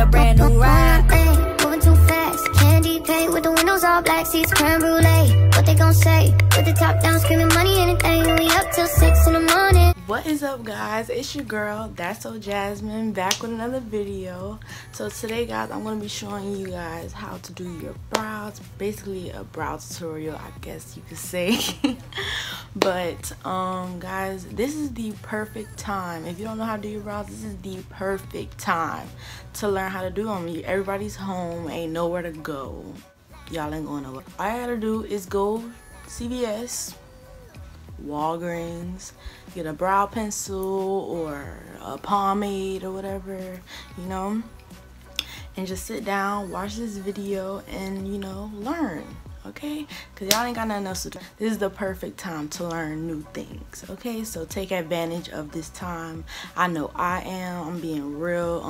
brand new ride. Moving too fast, candy paint with the windows all black, seats creme brulee. What they gon' say? With the top down, screaming money, anything. We up till 6 in the morning. What is up, guys? It's your girl, That's So Jasmine, back with another video. So today, guys, I'm gonna be showing you guys how to do your brows. Basically a brow tutorial, I guess you could say. But guys, this is the perfect time. If you don't know how to do your brows, this is the perfect time to learn how to do them. Everybody's home, ain't nowhere to go. Y'all ain't going nowhere. All I gotta do is go CVS, Walgreens, get a brow pencil or a pomade or whatever, you know, and just sit down, watch this video, and, you know, learn. Okay, because y'all ain't got nothing else to do. This is the perfect time to learn new things. Okay, so take advantage of this time. I know I am. I'm being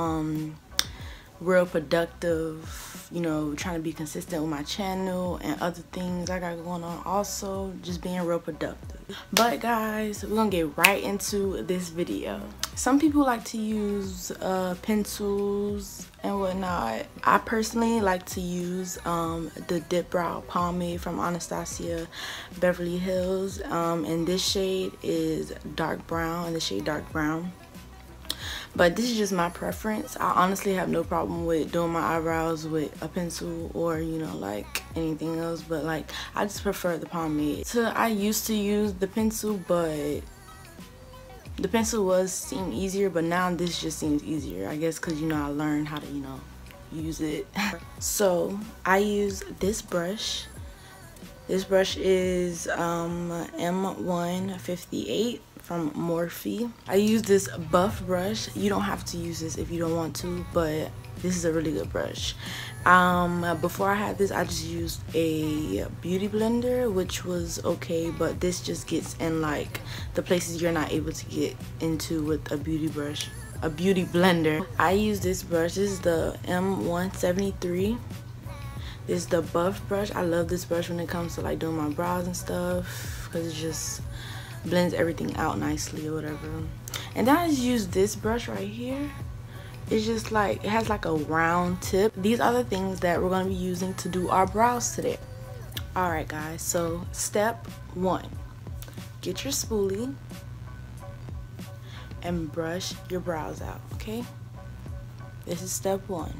real productive, you know, trying to be consistent with my channel and other things I got going on. Also, just being real productive. But guys, we're gonna get right into this video. Some people like to use pencils and whatnot. I personally like to use the Dip Brow Pomade from Anastasia Beverly Hills, and this shade is dark brown, in the shade dark brown. But this is just my preference. I honestly have no problem with doing my eyebrows with a pencil or, you know, like anything else, but like I just prefer the pomade. So I used to use the pencil, but the pencil seemed easier, but now this just seems easier, I guess, because, you know, I learned how to, you know, use it. So I use this brush. This brush is M158 from Morphe. I use this buff brush. You don't have to use this if you don't want to, but this is a really good brush. Before I had this, I just used a beauty blender, which was okay, but this just gets in like the places you're not able to get into with a beauty brush, a beauty blender. I use this brush. This is the M173. This is the buff brush. I love this brush when it comes to like doing my brows and stuff, because it just blends everything out nicely or whatever. And then I just use this brush right here. It's just like, it has like a round tip. These are the things that we're going to be using to do our brows today. Alright guys, so step 1, get your spoolie and brush your brows out. Okay, this is step 1.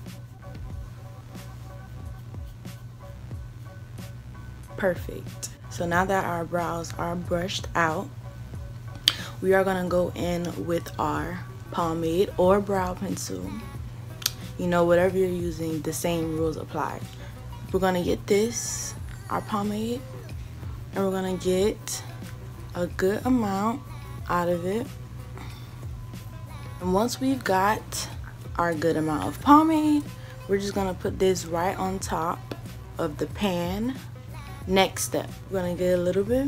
Perfect. So now that our brows are brushed out, we are gonna go in with our pomade or brow pencil. You know, whatever you're using, the same rules apply. We're gonna get this, our pomade, and we're gonna get a good amount out of it. And once we've got our good amount of pomade, we're just gonna put this right on top of the pan. Next step, we're gonna get a little bit,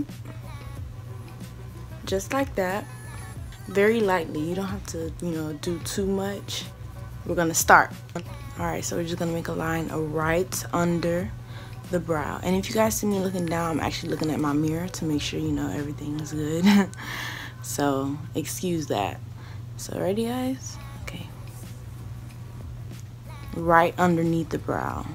just like that, very lightly. You don't have to, you know, do too much. We're gonna start. All right, so we're just gonna make a line right under the brow. And if you guys see me looking down, I'm actually looking at my mirror to make sure, you know, everything is good. So excuse that. So ready, guys? Okay, right underneath the brow.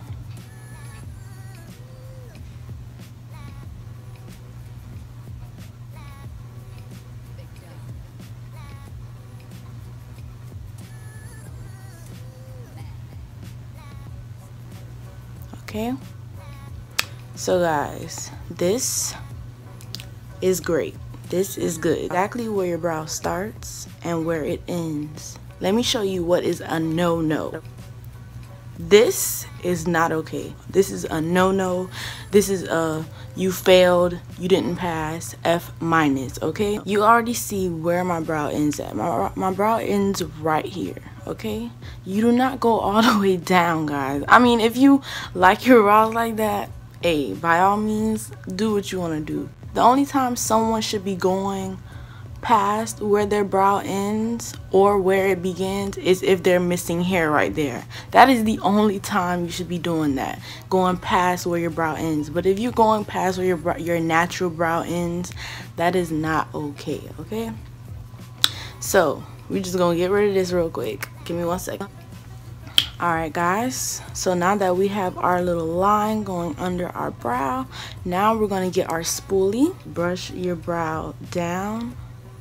Okay, so guys, this is great. This is good. Exactly where your brow starts and where it ends. Let me show you what is a no-no. This is not okay. This is a no-no. This is a you failed, you didn't pass, F-, okay? You already see where my brow ends at. My brow ends right here, okay? You do not go all the way down, guys. I mean, if you like your brows like that, hey, by all means, do what you want to do. The only time someone should be going past where their brow ends or where it begins is if they're missing hair right there. That is the only time you should be doing that, going past where your brow ends. But if you're going past where your natural brow ends, that is not okay. Okay, so we're just gonna get rid of this real quick. Give me 1 second. Alright guys, so now that we have our little line going under our brow, now we're going to get our spoolie. Brush your brow down.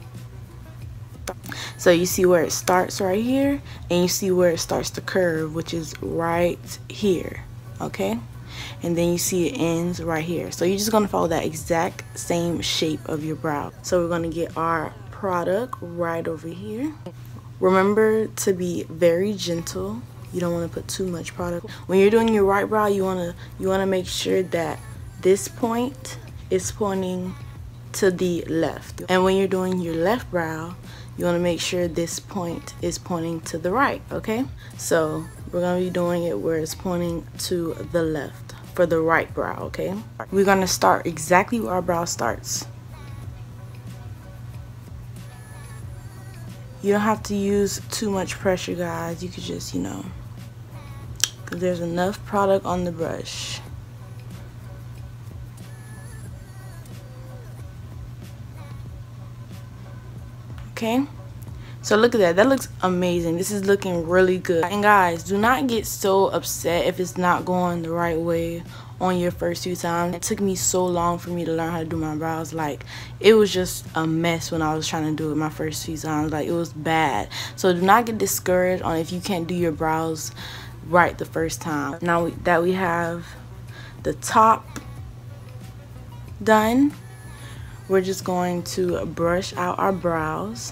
So you see where it starts right here, and you see where it starts to curve, which is right here, okay? And then you see it ends right here. So you're just going to follow that exact same shape of your brow. So we're going to get our product right over here. Remember to be very gentle. You don't want to put too much product. When you're doing your right brow, you want to make sure that this point is pointing to the left. And when you're doing your left brow, you want to make sure this point is pointing to the right, okay? So we're going to be doing it where it's pointing to the left for the right brow, okay? We're going to start exactly where our brow starts. You don't have to use too much pressure, guys. You could just, you know, because there's enough product on the brush. Okay, so look at that. That looks amazing. This is looking really good. And guys, do not get so upset if it's not going the right way on your first few times. It took me so long for me to learn how to do my brows. Like, it was just a mess when I was trying to do it my first few times. Like, it was bad. So do not get discouraged on if you can't do your brows right the first time. Now that we have the top done, we're just going to brush out our brows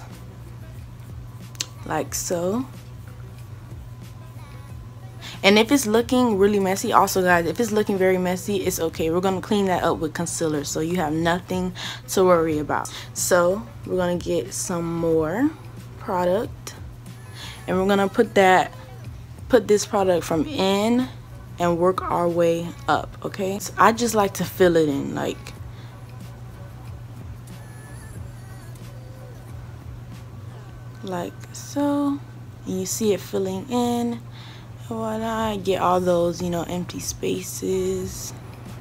like so. And if it's looking really messy, also guys, if it's looking very messy, it's okay. We're going to clean that up with concealer, so you have nothing to worry about. So we're going to get some more product, and we're going to put this product from in and work our way up, okay? So I just like to fill it in, like so. And you see it filling in. Voila, get all those, you know, empty spaces.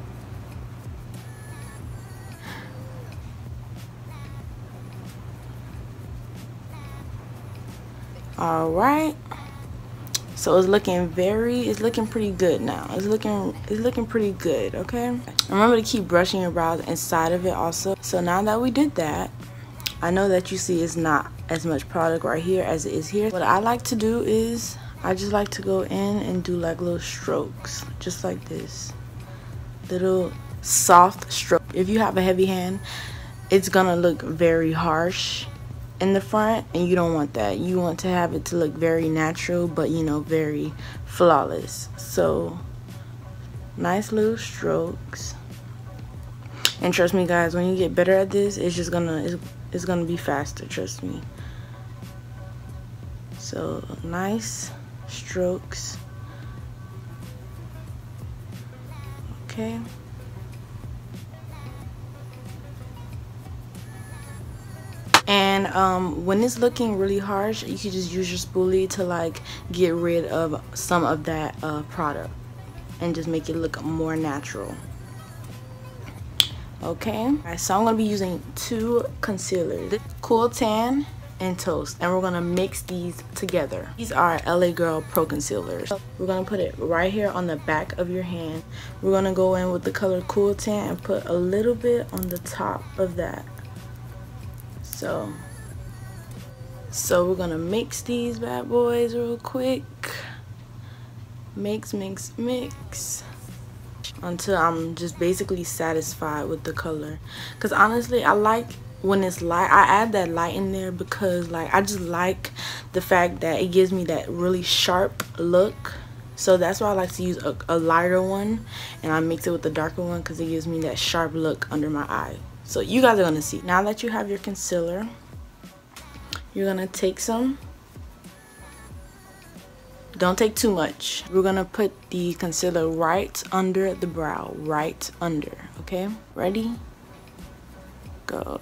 All right, so it's looking pretty good now. It's looking pretty good, okay? Remember to keep brushing your brows inside of it also. So now that we did that, I know that you see it's not as much product right here as it is here. What I like to do is I just like to go in and do like little strokes, just like this, little soft stroke. If you have a heavy hand, it's gonna look very harsh in the front, and you don't want that. You want to have it to look very natural, but you know, very flawless. So nice little strokes. And trust me guys, when you get better at this, it's just gonna it's gonna be faster, trust me. So nice strokes. Okay. And when it's looking really harsh, you can just use your spoolie to like get rid of some of that product and just make it look more natural. Okay, so I'm gonna be using two concealers, Cool Tan and Toast, and we're gonna mix these together. These are LA Girl Pro Concealers. We're gonna put it right here on the back of your hand. We're gonna go in with the color Cool Tan and put a little bit on the top of that. So we're gonna mix these bad boys real quick. Mix, mix, mix, until I'm just basically satisfied with the color. Because honestly, I like when it's light. I add that light in there because like I just like the fact that it gives me that really sharp look. So that's why I like to use a lighter one, and I mix it with the darker one because it gives me that sharp look under my eye. So you guys are gonna see. Now that you have your concealer, you're gonna take some. Don't take too much. We're gonna put the concealer right under the brow, right under, okay? Ready? Go.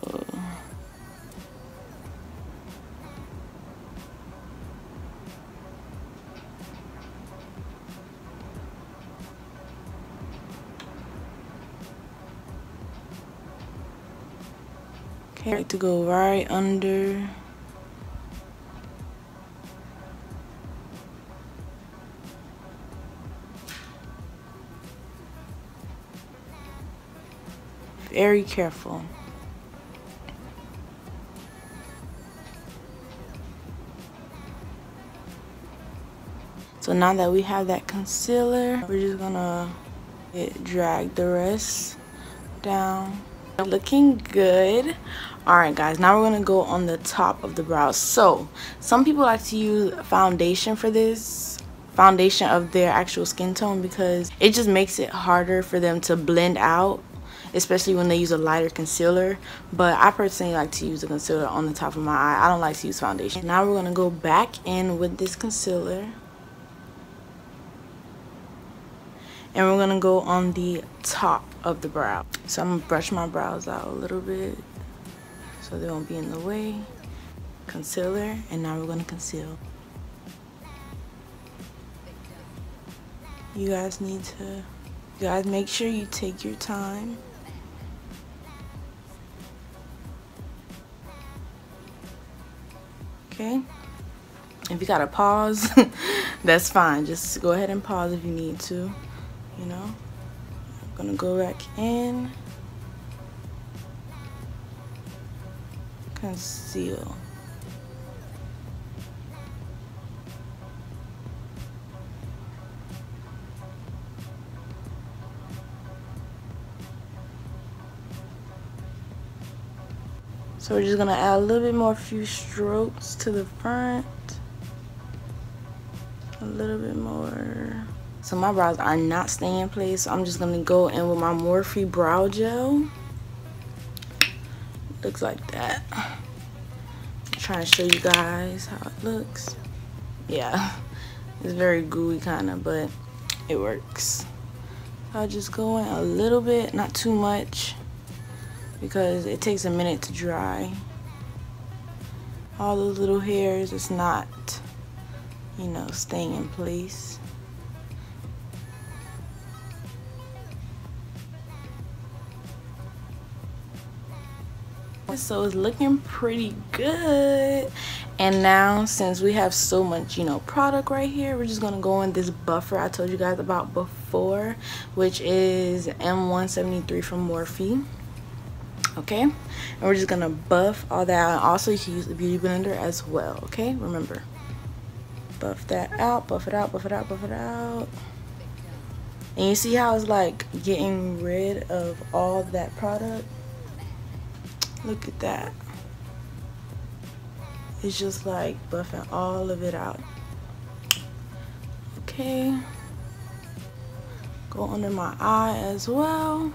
Okay, to go right under. very careful. So now that we have that concealer, we're just gonna drag the rest down. Looking good. All right guys, now we're gonna go on the top of the brows. So some people like to use foundation for this, foundation of their actual skin tone, because it just makes it harder for them to blend out, especially when they use a lighter concealer. But I personally like to use a concealer on the top of my eye. I don't like to use foundation. Now we're gonna go back in with this concealer, and we're gonna go on the top of the brow. So I'm gonna brush my brows out a little bit so they won't be in the way. Concealer, and now we're gonna conceal. You guys make sure you take your time. Okay, if you gotta pause, that's fine. Just go ahead and pause if you need to, you know. I'm gonna go back in, conceal. So we're just gonna add a little bit more, few strokes to the front. A little bit more. So my brows are not staying in place, so I'm just gonna go in with my Morphe brow gel. Looks like that. I'm trying to show you guys how it looks. Yeah, it's very gooey kinda, but it works. I'll just go in a little bit, not too much, because it takes a minute to dry. All those little hairs, it's not, you know, staying in place. So it's looking pretty good. And now, since we have so much, you know, product right here, we're just gonna go in this buffer I told you guys about before, which is M173 from Morphe. Okay, and we're just gonna buff all that out. And also you can use the beauty blender as well. Okay, remember, buff that out, buff it out, buff it out, buff it out. And you see how it's like getting rid of all that product? Look at that. It's just like buffing all of it out. Okay, go under my eye as well.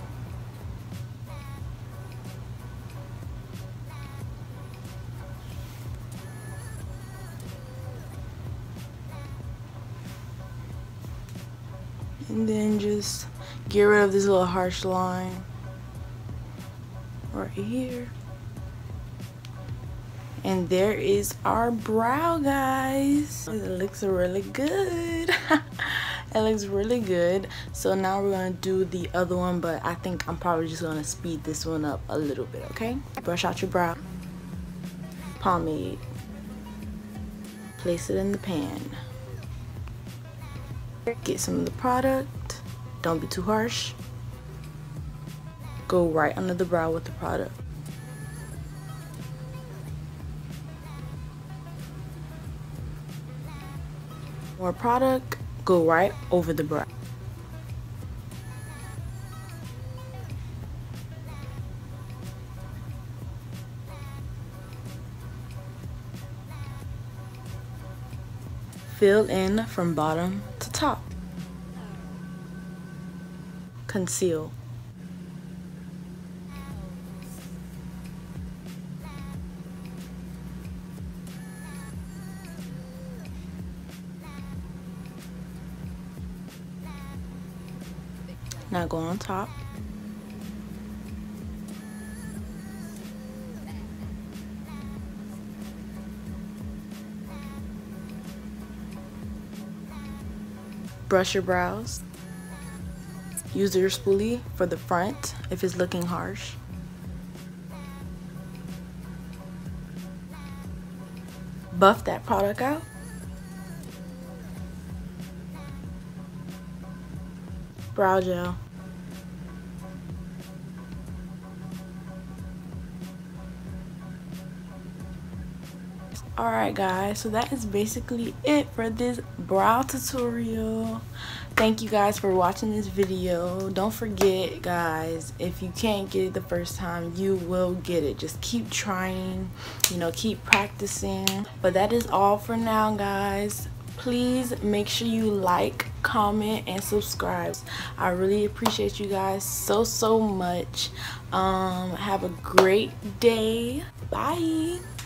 And then just get rid of this little harsh line right here. And there is our brow, guys. It looks really good. It looks really good. So now we're gonna do the other one, but I think I'm probably just gonna speed this one up a little bit, okay? Brush out your brow. Pomade. Place it in the pan. Get some of the product. Don't be too harsh. Go right under the brow with the product. More product, go right over the brow. Fill in from bottom to top. Conceal. Now go on top. Brush your brows. Use your spoolie for the front if it's looking harsh. Buff that product out. Brow gel. Alright guys, so that is basically it for this brow tutorial. Thank you guys for watching this video. Don't forget guys, if you can't get it the first time, you will get it. Just keep trying, you know, keep practicing. But that is all for now guys. Please make sure you like, comment, and subscribe. I really appreciate you guys so much. Have a great day. Bye.